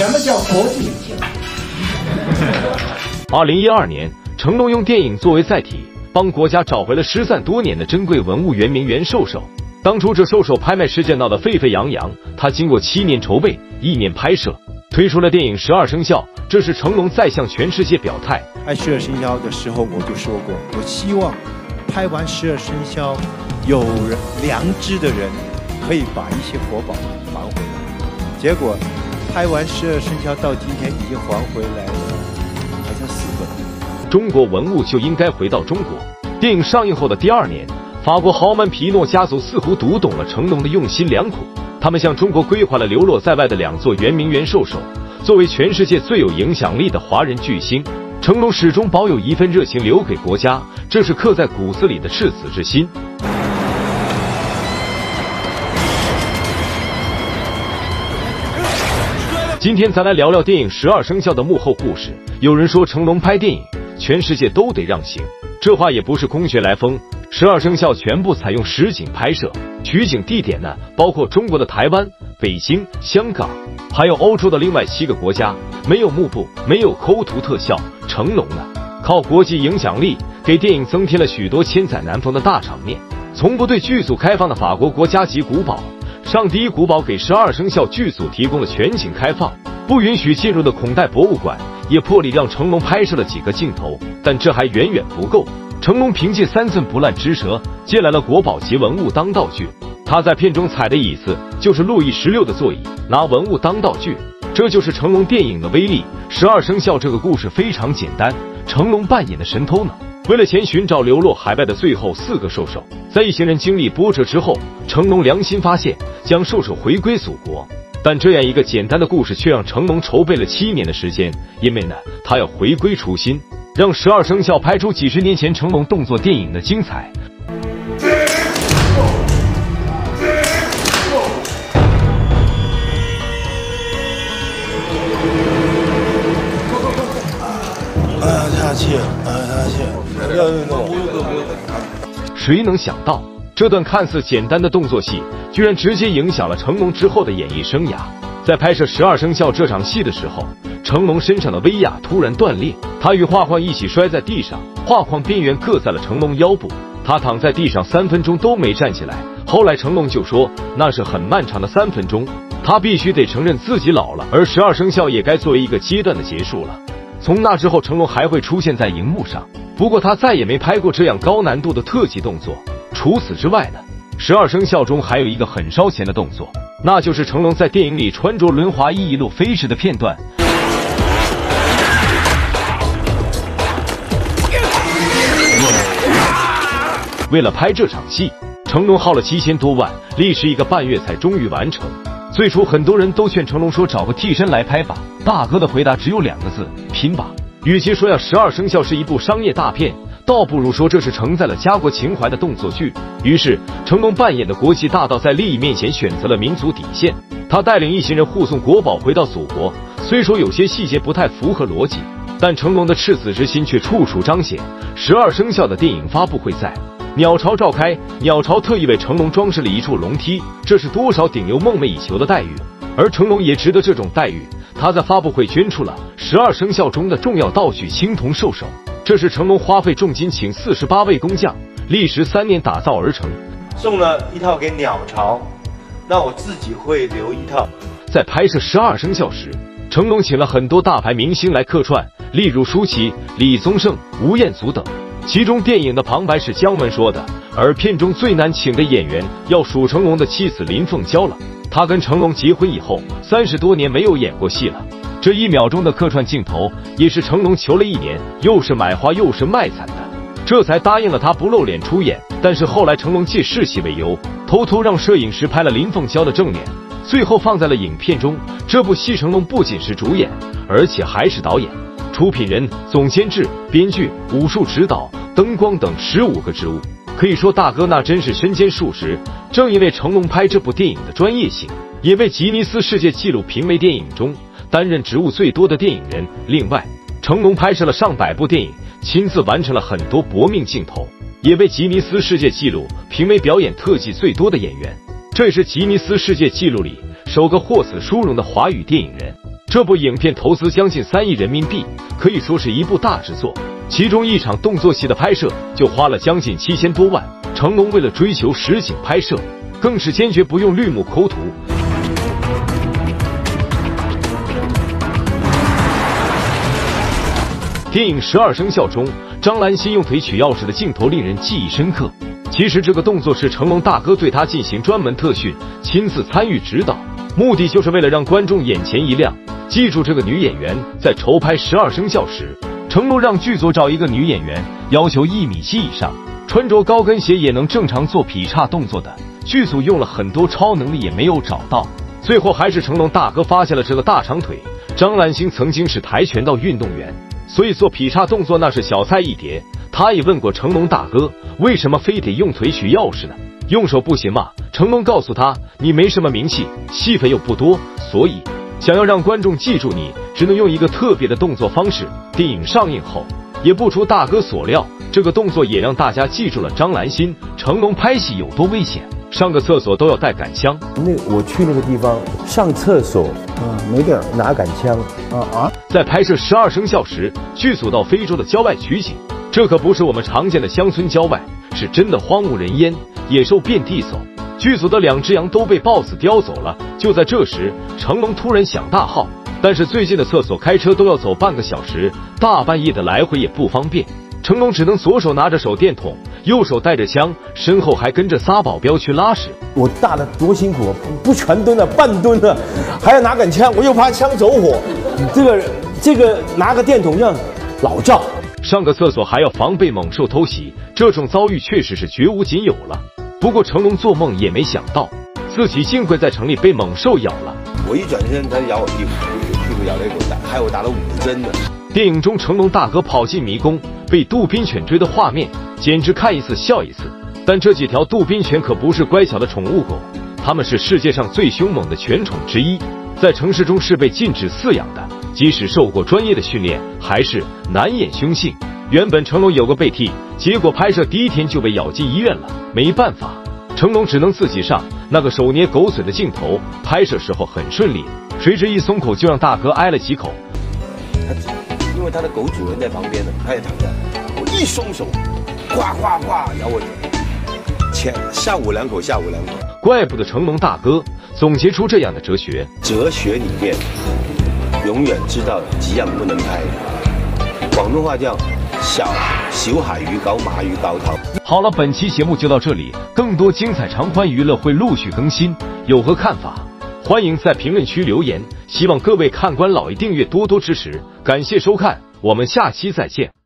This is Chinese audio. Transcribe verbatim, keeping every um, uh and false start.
什么叫国际影响？ 二零一二年，成龙用电影作为载体，帮国家找回了失散多年的珍贵文物圆明园兽首。当初这兽首拍卖事件闹得沸沸扬扬，他经过七年筹备，一年拍摄，推出了电影《十二生肖》，这是成龙再向全世界表态。 拍《十二生肖》的时候，我就说过，我希望拍完《十二生肖》，有人良知的人可以把一些活宝还回来。结果拍完《十二生肖》到今天已经还回来了，好像四个。 中国文物就应该回到中国。电影上映后的第二年，法国豪门皮诺家族似乎读懂了成龙的用心良苦，他们向中国归还了流落在外的两座圆明园兽首。作为全世界最有影响力的华人巨星，成龙始终保有一份热情留给国家，这是刻在骨子里的赤子之心。今天咱来聊聊电影《十二生肖》的幕后故事。有人说成龙拍电影，全世界都得让行，这话也不是空穴来风。十二生肖全部采用实景拍摄，取景地点呢，包括中国的台湾、北京、香港，还有欧洲的另外七个国家。没有幕布，没有抠图特效，成龙呢，靠国际影响力给电影增添了许多千载难逢的大场面。从不对剧组开放的法国国家级古堡上第一古堡，给十二生肖剧组提供了全景开放，不允许进入的孔代博物馆也破例让成龙拍摄了几个镜头，但这还远远不够。成龙凭借三寸不烂之舌借来了国宝级文物当道具，他在片中踩的椅子就是路易十六的座椅，拿文物当道具，这就是成龙电影的威力。十二生肖这个故事非常简单，成龙扮演的神偷呢，为了钱寻找流落海外的最后四个兽首，在一行人经历波折之后，成龙良心发现，将兽首回归祖国。但这样一个简单的故事却让成龙筹备了七年的时间，因为呢，他要回归初心，让十二生肖拍出几十年前成龙动作电影的精彩。 哎呀，岔气，哎呀，岔气，不要运动，不用动，不用动。 谁能想到，这段看似简单的动作戏，居然直接影响了成龙之后的演艺生涯。在拍摄《十二生肖》这场戏的时候，成龙身上的威亚突然断裂，他与画框一起摔在地上，画框边缘硌在了成龙腰部，他躺在地上三分钟都没站起来。后来成龙就说，那是很漫长的三分钟，他必须得承认自己老了，而《十二生肖》也该作为一个阶段的结束了。从那之后，成龙还会出现在荧幕上，不过他再也没拍过这样高难度的特技动作。除此之外呢，十二生肖中还有一个很烧钱的动作，那就是成龙在电影里穿着轮滑衣一路飞驰的片段。为了拍这场戏，成龙耗了七千多万，历时一个半月才终于完成。最初很多人都劝成龙说找个替身来拍吧，大哥的回答只有两个字：拼吧。与其说要《十二生肖》是一部商业大片，倒不如说这是承载了家国情怀的动作剧。于是成龙扮演的国际大盗在利益面前选择了民族底线，他带领一行人护送国宝回到祖国。虽说有些细节不太符合逻辑，但成龙的赤子之心却处处彰显。十二生肖的电影发布会在鸟巢召开，鸟巢特意为成龙装饰了一处龙梯，这是多少顶流梦寐以求的待遇，而成龙也值得这种待遇。他在发布会捐出了十二生肖中的重要道具青铜兽首，这是成龙花费重金请四十八位工匠，历时三年打造而成。 送了一套给鸟巢，那我自己会留一套。 在拍摄十二生肖时，成龙请了很多大牌明星来客串，例如舒淇、李宗盛、吴彦祖等。其中电影的旁白是姜文说的，而片中最难请的演员要数成龙的妻子林凤娇了。她跟成龙结婚以后，三十多年没有演过戏了。这一秒钟的客串镜头，也是成龙求了一年，又是买花又是卖惨的，这才答应了他不露脸出演。但是后来成龙借世袭为由，偷偷让摄影师拍了林凤娇的正脸，最后放在了影片中。这部戏成龙不仅是主演，而且还是导演、出品人、总监制、编剧、武术指导、灯光等十五个职务，可以说大哥那真是身兼数职。正因为成龙拍这部电影的专业性，也为吉尼斯世界纪录评为电影中担任职务最多的电影人。另外，成龙拍摄了上百部电影，亲自完成了很多搏命镜头，也为吉尼斯世界纪录评为表演特技最多的演员。这也是吉尼斯世界纪录里首个获此殊荣的华语电影人。 这部影片投资将近三亿人民币，可以说是一部大制作。其中一场动作戏的拍摄就花了将近七千多万。成龙为了追求实景拍摄，更是坚决不用绿幕抠图。电影《十二生肖》中，张兰心用腿取钥匙的镜头令人记忆深刻。其实这个动作是成龙大哥对他进行专门特训，亲自参与指导，目的就是为了让观众眼前一亮，记住这个女演员。在筹拍《十二生肖》时，成龙让剧组找一个女演员，要求一米七以上，穿着高跟鞋也能正常做劈叉动作的。剧组用了很多超能力也没有找到，最后还是成龙大哥发现了这个大长腿。张兰心曾经是跆拳道运动员，所以做劈叉动作那是小菜一碟。他也问过成龙大哥，为什么非得用腿取钥匙呢？用手不行吗？成龙告诉他，你没什么名气，戏份又不多，所以想要让观众记住你，只能用一个特别的动作方式。电影上映后，也不出大哥所料，这个动作也让大家记住了张兰心。成龙拍戏有多危险，上个厕所都要带杆枪。 那我去那个地方上厕所啊，没地儿拿杆枪啊啊！ 在拍摄《十二生肖》时，剧组到非洲的郊外取景，这可不是我们常见的乡村郊外，是真的荒无人烟，野兽遍地走。剧组的两只羊都被豹子叼走了。就在这时，成龙突然想大号，但是最近的厕所开车都要走半个小时，大半夜的来回也不方便。成龙只能左手拿着手电筒，右手带着枪，身后还跟着仨保镖去拉屎。 我大的多辛苦啊，不全蹲了，半蹲了，还要拿杆枪，我又怕枪走火。这个这个拿个电筒让老赵上个厕所还要防备猛兽偷袭，这种遭遇确实是绝无仅有了。不过成龙做梦也没想到，自己竟会在城里被猛兽咬了。 我一转身，他咬我屁股，屁股咬了一口打，害我打了五针呢。 电影中成龙大哥跑进迷宫，被杜宾犬追的画面，简直看一次笑一次。但这几条杜宾犬可不是乖巧的宠物狗，它们是世界上最凶猛的犬种之一，在城市中是被禁止饲养的，即使受过专业的训练，还是难掩凶性。原本成龙有个背替，结果拍摄第一天就被咬进医院了。没办法，成龙只能自己上。那个手捏狗嘴的镜头，拍摄时候很顺利，谁知一松口就让大哥挨了几口。 他因为他的狗主人在旁边呢，他也躺在，我一松手，哗哗哗咬我嘴，前上我两口，下我两口。 怪不得成龙大哥总结出这样的哲学。 哲学里面永远知道几样不能拍，广东话叫小小海鱼搞马鱼搞头。 好了，本期节目就到这里，更多精彩长欢娱乐会陆续更新，有何看法？欢迎在评论区留言。希望各位看官老爷订阅多多支持，感谢收看，我们下期再见。